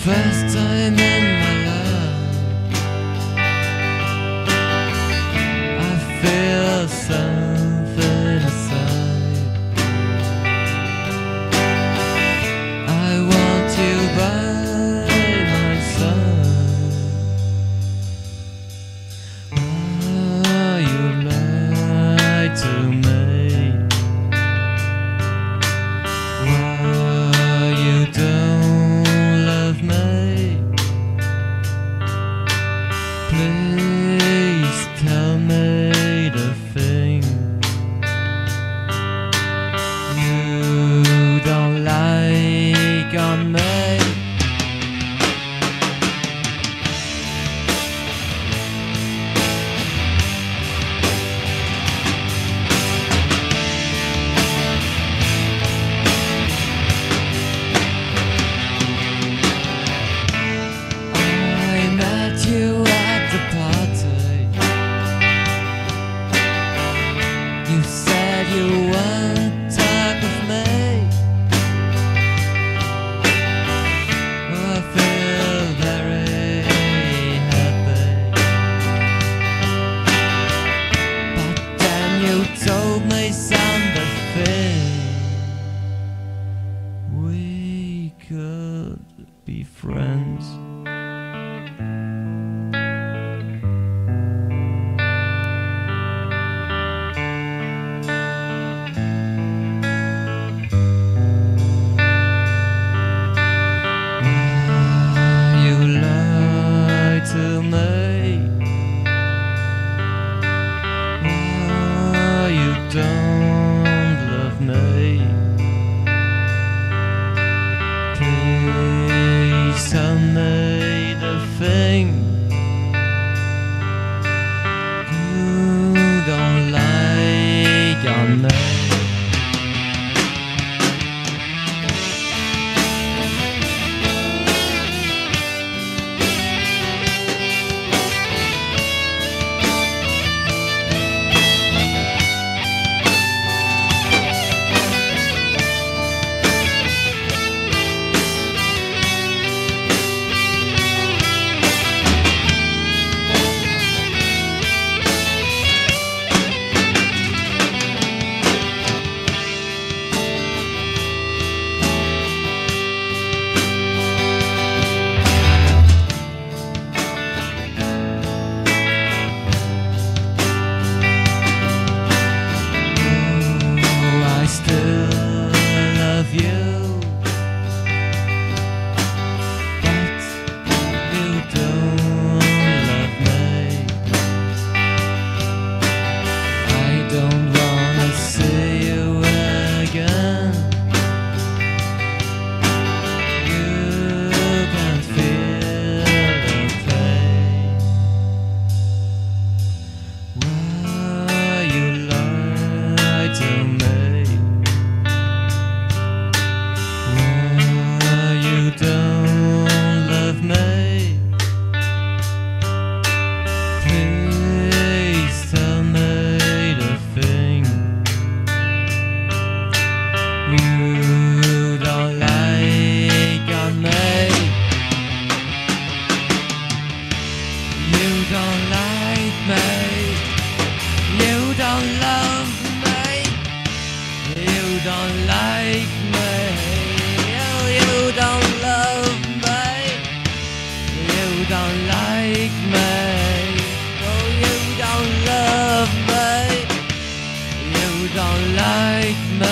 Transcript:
first time in my life I feel something inside. I want you by my side. Oh, you lied to me. Why you don't love me? Please tell me the thing you don't like on me. I met you at the party. You said you won't talk with me. I feel very happy. But then you told me something. We could be friends. You lied to me. Oh, you don't love me. Please tell me the thing you don't like on me. Don't like me. Oh, you don't love me. You don't like me. Oh, you don't love me. You don't like me.